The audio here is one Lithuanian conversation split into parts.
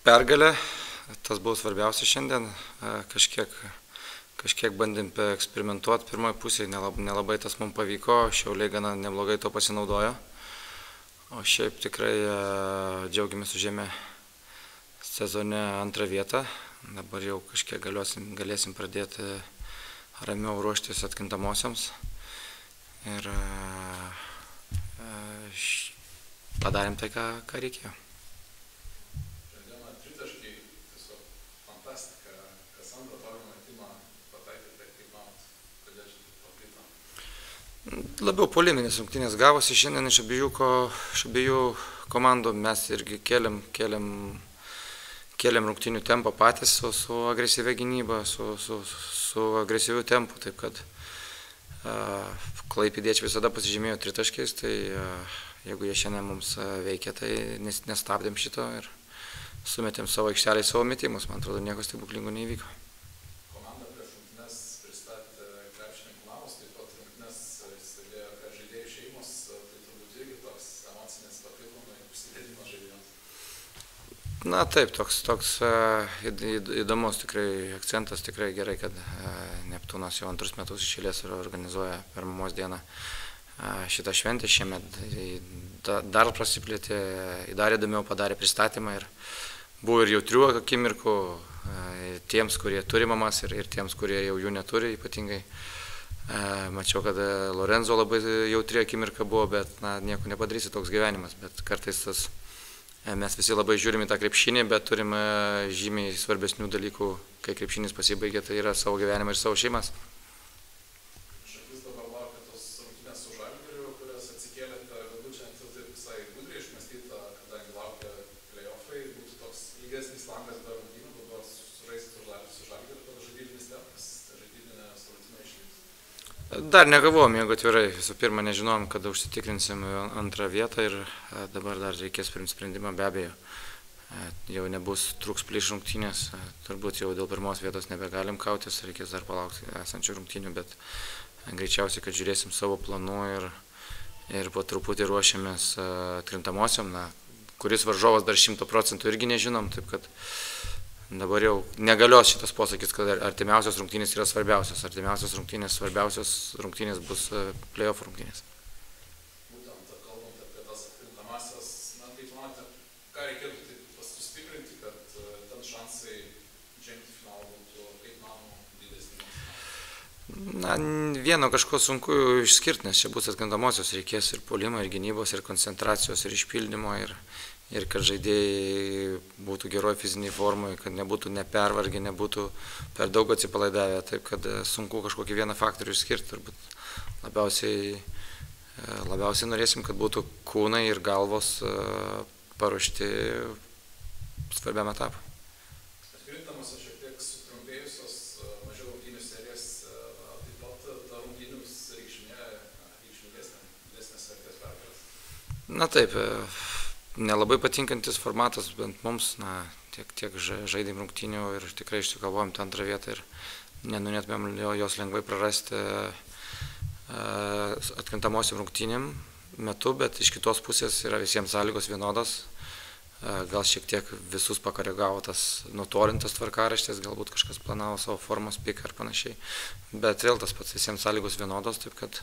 pergalė, tas buvo svarbiausia šiandien. Kažkiek bandėm eksperimentuoti pirmoje pusėje, nelabai tas mums pavyko, Šiauliai gana neblogai to pasinaudojo. O šiaip tikrai džiaugiamės užėmę sezone antrą vietą. Dabar jau kažkiek galėsim pradėti ramiau ruoštis atkrintamosioms. Ir padarėm tai, ką reikėjo. Šiandieną tritaškiai tiesiog fantastika. Kas antrą tokį metimą pataikėte, kaip manot, kodėl čia taip paplito? Labiau poliminės rungtynės gavosi šiandien iš abiejų komandų. Mes irgi kėlėm rungtynių tempą patys su agresyvia gynyba, su agresyviu tempu. Taip kad klaipėdiečiai visada pasižymėjo tritaškiais, tai jeigu jie šiandien mums veikia, tai nestabdėm šito ir sumetėm savo aikštelį savo metimus. Man atrodo, nieko stebuklingo neįvyko. Komanda prieš rungtynes pristatė krepšininkų namus, taip pat rungtynes stebėjo žaidėjų šeimos, tai turbūt irgi toks emocinis papildomai užsidėdimas žaidėjams. Na taip, toks įdomus tikrai akcentas, tikrai gerai, kad Neptūnas jau antrus metus iš eilės organizuoja per mamos dieną šitą šventę. Šiemet dar prasiplėtė, dar įdomiau padarė pristatymą ir buvo ir jautrių akimirkų tiems, kurie turi mamas ir tiems, kurie jau jų neturi ypatingai. Mačiau, kad Lorenzo labai jautri akimirka buvo, bet nieko nepadarysi, toks gyvenimas, bet kartais mes visi labai žiūrime į tą krepšinį, bet turime žymiai svarbesnių dalykų, kai krepšinis pasibaigia, tai yra savo gyvenimą ir savo šeimas. Šakis dabar laukia tos rungtynės su Žalgiriu, kurias atsikėlėte, galbūt čia taip visai gudriai išmąstyta, kadangi laukia play-offai, būtų toks ilgesnis langas be rungtynių, dabar sužaisti su Žalgiriu, tada žaidybinis tempas, žaidybinė rungtynė išliks. Dar negalvojom, jeigu atvirai, visų pirma nežinom, kada užsitikrinsim antrą vietą ir dabar dar reikės priimti sprendimą, be abejo. Jau truks plyš rungtynės, turbūt jau dėl pirmos vietos nebegalim kautis, reikės dar palaukti esančių rungtynių, bet greičiausiai, kad žiūrėsim savo planų ir po truputį ruošiamės atkrintamosiom, kuris varžovas dar 100% irgi nežinom, taip kad dabar jau negalios šitas posakis, kad artimiausios rungtynės yra svarbiausios. Svarbiausios rungtynės bus play-off rungtynės. Būtent kalbant apie tas atkrintamasias, kaip manote, ką reikėtų taip sustiprinti, kad ten šansai žengti finalą būtų kaip manoma didesni? Vieno kažko sunku išskirti, nes čia bus atkrintamosios, reikės ir puolimo, ir gynybos, ir koncentracijos, ir išpildymo, ir kad žaidėjai būtų geroj fiziniai formai, kad nebūtų nepervargę, nebūtų per daug atsipalaidavę. Taip kad sunku kažkokį vieną faktorių išskirti. Turbūt labiausiai norėsim, kad būtų kūnai ir galvos paruošti svarbiam etapui. Atkrintamosios šiek tiek sutrumpėjusios, mažiau rungtynių serijas, taip pat ta rungtynių reikšmingesnės vertės pergalės. Na taip. Nelabai patinkantis formatas, bent mums, tiek žaidėm rungtynių ir tikrai išsikovojom tą antrą vietą ir nenunėtumėm jos lengvai prarasti atkrintamosiom rungtynėm metu, bet iš kitos pusės yra visiems sąlygos vienodos. Gal šiek tiek visus pakoregavo tas nutolintas tvarkaraštis, galbūt kažkas planavo savo formos piką ar panašiai, bet vėl tas pats visiems sąlygos vienodos, taip kad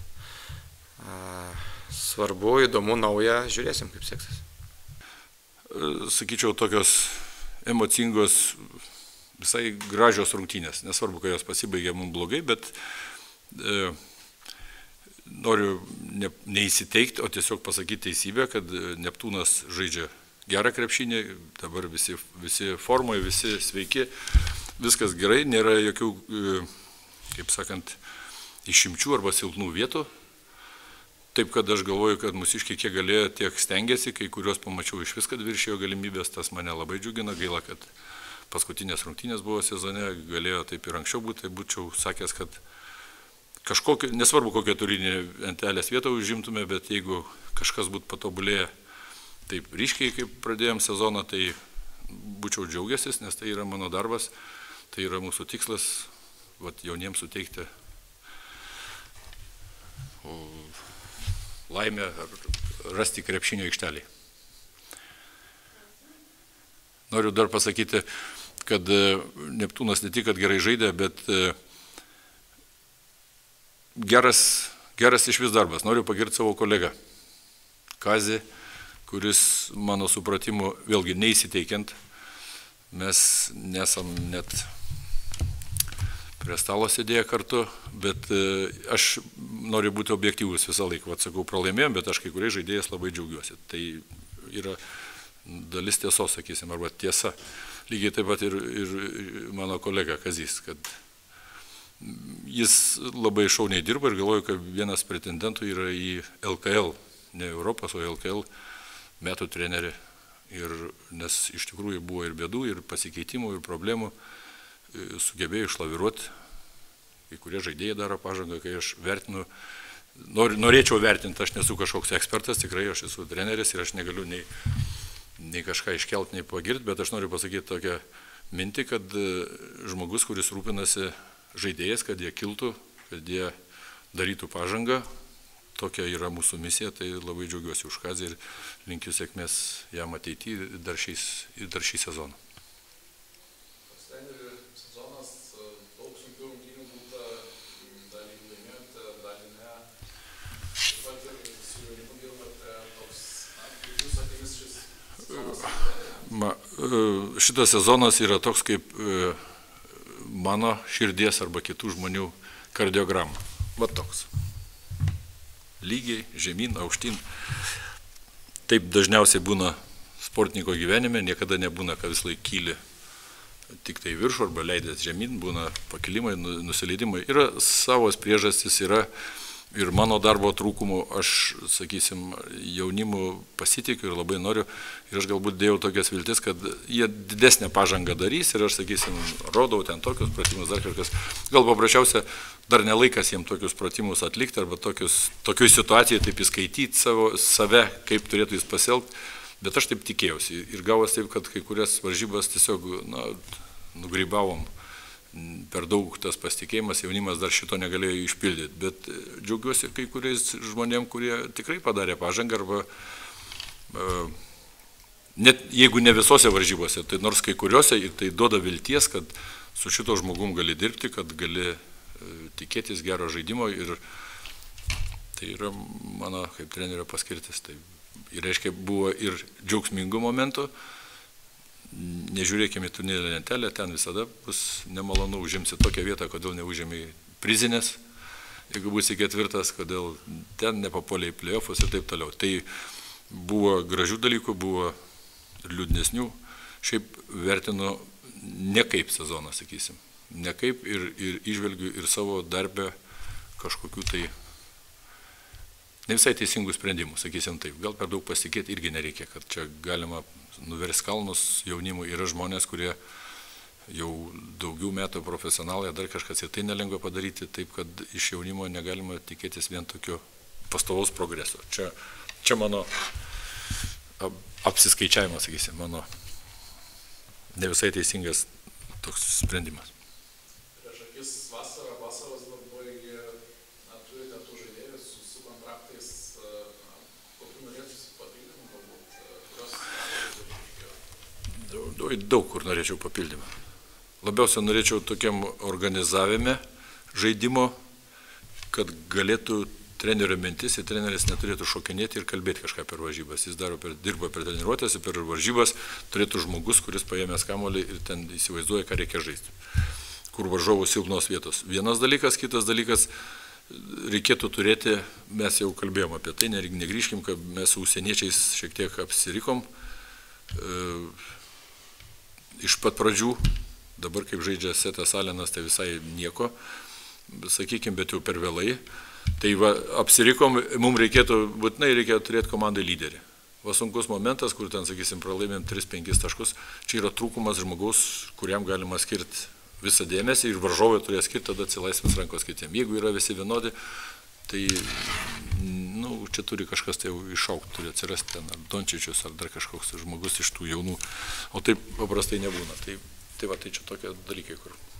svarbu, įdomu, nauja, žiūrėsim, kaip seksis. Sakyčiau, tokios emocingos, visai gražios rungtynės. Nesvarbu, kad jos pasibaigė mums blogai, bet noriu neįsiteikti, o tiesiog pasakyti teisybę, kad Neptūnas žaidžia gerą krepšinį, dabar visi formoje, visi sveiki, viskas gerai, nėra jokių, kaip sakant, išimčių arba silpnų vietų. Taip, kad aš galvoju, kad mūsiškiai kiek galėjo, tiek stengiasi, kai kuriuos pamačiau iš viską viršijo galimybės, tas mane labai džiugina, gaila, kad paskutinės rungtynės buvo sezone, galėjo taip ir anksčiau būti, tai būčiau sakęs, kad kažkokio, nesvarbu kokią turinį lentelės vietą užimtume, bet jeigu kažkas būtų patobulėję taip ryškiai, kaip pradėjom sezoną, tai būčiau džiaugiasis, nes tai yra mano darbas, tai yra mūsų tikslas, jauniems suteikti laimę rasti krepšinio aikštelį. Noriu dar pasakyti, kad Neptūnas ne tik, kad gerai žaidė, bet geras iš vis darbas. Noriu pagirti savo kolegą Kazį, kuris mano supratimu vėlgi neįsiteikiant, mes nesam net prie stalo sėdėję kartu, bet aš noriu būti objektyvus visą laiką. Atsakau, pralaimėjom, bet aš kai kuriais žaidėjais labai džiaugiuosi. Tai yra dalis tiesos, sakysim, arba tiesa. Lygiai taip pat ir mano kolega Kazys, kad jis labai šauniai dirba ir galvoju, kad vienas pretendentų yra į LKL, ne Europos, o LKL metų trenerį. Nes iš tikrųjų buvo ir bėdų, ir pasikeitimų, ir problemų, sugebėjo išlaviruoti. Kai kurie žaidėjai daro pažangą, kai aš vertinu, norėčiau vertinti, aš nesu kažkoks ekspertas, tikrai aš esu treneris ir aš negaliu nei kažką iškelti, nei pagirti, bet aš noriu pasakyti tokią mintį, kad žmogus, kuris rūpinasi žaidėjas, kad jie kiltų, kad jie darytų pažangą, tokia yra mūsų misija, tai labai džiaugiuosi už Kazį ir linkiu sėkmės jam ateityje dar šį sezoną. Toks trenerių sezonas, daug sunkių rungtynių būta, dalį laimėjote, dalį ne. Taip pat ir su jaunimu dirbate, toks, kaip jūsų akimis šis sezonas? Šitas sezonas yra toks kaip mano širdies arba kitų žmonių kardiograma. Va toks. Lygiai, žemyn, aukštyn. Taip dažniausiai būna sportininko gyvenime, niekada nebūna, kad vis laik kyli tik tai viršų arba leidės žemyn, būna pakilimai, nusileidimai. Yra savos priežastys, yra ir mano darbo trūkumų, aš, sakysim, jaunimu pasitikiu ir labai noriu. Ir aš galbūt dėjau tokias viltis, kad jie didesnę pažangą darys ir aš, sakysim, rodau ten tokius pratimus, dar kažkas. Gal paprasčiausia, dar nelaikas jiems tokius pratimus atlikti arba tokioj situacijai taip įskaityti save, kaip turėtų jis pasielgti. Bet aš taip tikėjausi. Ir gavos taip, kad kai kurias varžybas tiesiog nugrybavom. Per daug tas pasitikėjimas, jaunimas dar šito negalėjo išpildyti. Bet džiaugiuosi kai kuriais žmonėm, kurie tikrai padarė pažangą arba net jeigu ne visose varžybose, tai nors kai kuriuose ir tai duoda vilties, kad su šito žmogum gali dirbti, kad gali tikėtis gero žaidimo ir tai yra mano kaip trenerio paskirtis. Tai reiškia, buvo ir džiaugsmingų momentų. Nežiūrėkime į turnyrinę lentelę, ten visada bus nemalonu, užimsi tokią vietą, kodėl neužėmė prizinės, jeigu būsi ketvirtas, kodėl ten nepapolė į play-offus ir taip toliau. Tai buvo gražių dalykų, buvo liūdnesnių, šiaip vertinu ne kaip sezoną, sakysim, ne kaip ir išvelgiu ir savo darbę kažkokių tai ne visai teisingų sprendimų, sakysim taip. Gal per daug pasitikėti irgi nereikia, kad čia galima nuversti kalnus jaunimui. Yra žmonės, kurie jau daugiau metų profesionalai, dar kažkas ir tai nelengva padaryti, taip kad iš jaunimo negalima tikėtis vien tokio pastovaus progreso. Čia mano apsiskaičiavimas, sakysim, mano ne visai teisingas toks sprendimas. Prieš akis vasaros darbai, turite tų žaidėjų su kontraktais, kokių norėtųsi papildymų galbūt, kurios Daug kur norėčiau papildymą. Labiausia norėčiau tokiam organizavime žaidimo, kad galėtų trenerio mintis ir treneris neturėtų šokinėti ir kalbėti kažką per varžybas. Jis dirba per treniruotės ir per varžybas turėtų žmogus, kuris paėmęs kamuolį ir ten įsivaizduoja, ką reikia žaisti. Kur varžovų silpnos vietos. Vienas dalykas, kitas dalykas, reikėtų turėti, mes jau kalbėjom apie tai, negrįžkim, kad mes su užsieniečiais šiek tiek apsirikom iš pat pradžių. Dabar kaip žaidžia Setas Alenas, tai visai nieko, sakykim, bet jau per vėlai. Tai va, apsirikom, mums būtinai reikėjo turėti komandai lyderį. Va sunkus momentas, kur ten, sakysim, pralaimėm 3-5 taškus, čia yra trūkumas žmogaus, kuriam galima skirti visą dėmesį ir varžovai turės skirti, tada atsilaisvins rankos kitiem. Jeigu yra visi vienodi, tai čia turi kažkas tai jau išaukti, turi atsirasti ten ar Dončičius, ar dar kažkoks žmogus iš tų jaunų, o taip paprastai nebūna. Tai va, tai čia tokie dalykai, kur